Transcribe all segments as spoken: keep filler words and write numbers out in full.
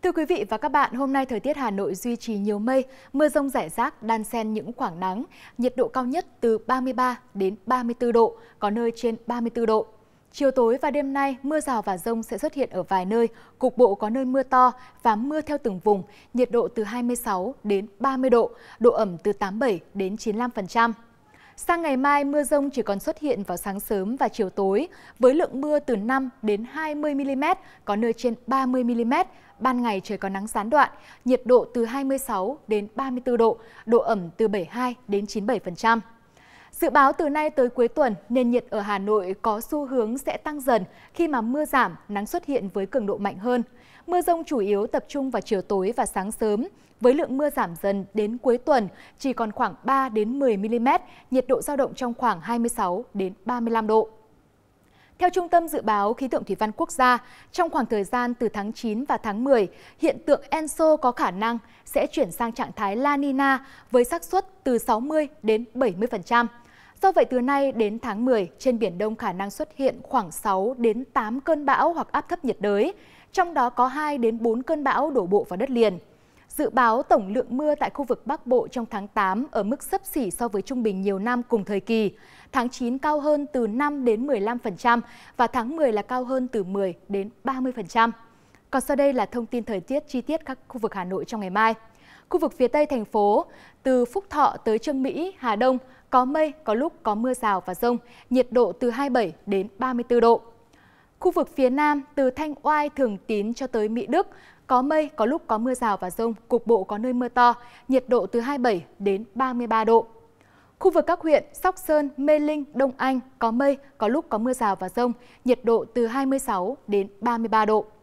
Thưa quý vị và các bạn, hôm nay thời tiết Hà Nội duy trì nhiều mây, mưa rông rải rác, đan xen những khoảng nắng, nhiệt độ cao nhất từ ba mươi ba đến ba mươi tư độ, có nơi trên ba mươi tư độ. Chiều tối và đêm nay, mưa rào và dông sẽ xuất hiện ở vài nơi, cục bộ có nơi mưa to và mưa theo từng vùng, nhiệt độ từ hai mươi sáu đến ba mươi độ, độ ẩm từ tám mươi bảy đến chín mươi lăm phần trăm. Sang ngày mai, mưa rông chỉ còn xuất hiện vào sáng sớm và chiều tối, với lượng mưa từ năm đến hai mươi mi-li-mét, có nơi trên ba mươi mi-li-mét. Ban ngày trời có nắng gián đoạn, nhiệt độ từ hai mươi sáu đến ba mươi tư độ, độ ẩm từ bảy mươi hai đến chín mươi bảy phần trăm. Dự báo từ nay tới cuối tuần, nền nhiệt ở Hà Nội có xu hướng sẽ tăng dần khi mà mưa giảm, nắng xuất hiện với cường độ mạnh hơn. Mưa rông chủ yếu tập trung vào chiều tối và sáng sớm, với lượng mưa giảm dần đến cuối tuần chỉ còn khoảng ba đến mười mi-li-mét, nhiệt độ dao động trong khoảng hai mươi sáu đến ba mươi lăm độ. Theo Trung tâm Dự báo Khí tượng Thủy văn Quốc gia, trong khoảng thời gian từ tháng chín và tháng mười, hiện tượng Enso có khả năng sẽ chuyển sang trạng thái La Nina với xác suất từ sáu mươi đến bảy mươi phần trăm. Do vậy, từ nay đến tháng mười, trên Biển Đông khả năng xuất hiện khoảng sáu đến tám cơn bão hoặc áp thấp nhiệt đới, trong đó có hai đến bốn cơn bão đổ bộ vào đất liền. Dự báo tổng lượng mưa tại khu vực Bắc Bộ trong tháng tám ở mức xấp xỉ so với trung bình nhiều năm cùng thời kỳ. Tháng chín cao hơn từ năm đến mười lăm phần trăm và tháng mười là cao hơn từ mười đến ba mươi phần trăm. Còn sau đây là thông tin thời tiết chi tiết các khu vực Hà Nội trong ngày mai. Khu vực phía Tây thành phố, từ Phúc Thọ tới Chương Mỹ, Hà Đông, có mây, có lúc có mưa rào và dông, nhiệt độ từ hai mươi bảy đến ba mươi tư độ. Khu vực phía Nam, từ Thanh Oai, Thường Tín cho tới Mỹ Đức, có mây, có lúc có mưa rào và dông, cục bộ có nơi mưa to, nhiệt độ từ hai mươi bảy đến ba mươi ba độ. Khu vực các huyện Sóc Sơn, Mê Linh, Đông Anh có mây, có lúc có mưa rào và dông, nhiệt độ từ hai mươi sáu đến ba mươi ba độ.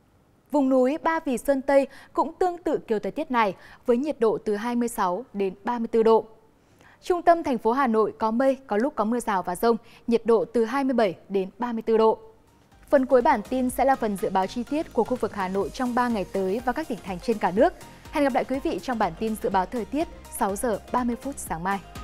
Vùng núi Ba Vì Sơn Tây cũng tương tự kiểu thời tiết này với nhiệt độ từ hai mươi sáu đến ba mươi tư độ. Trung tâm thành phố Hà Nội có mây, có lúc có mưa rào và dông, nhiệt độ từ hai mươi bảy đến ba mươi tư độ. Phần cuối bản tin sẽ là phần dự báo chi tiết của khu vực Hà Nội trong ba ngày tới và các tỉnh thành trên cả nước. Hẹn gặp lại quý vị trong bản tin dự báo thời tiết sáu giờ ba mươi phút sáng mai.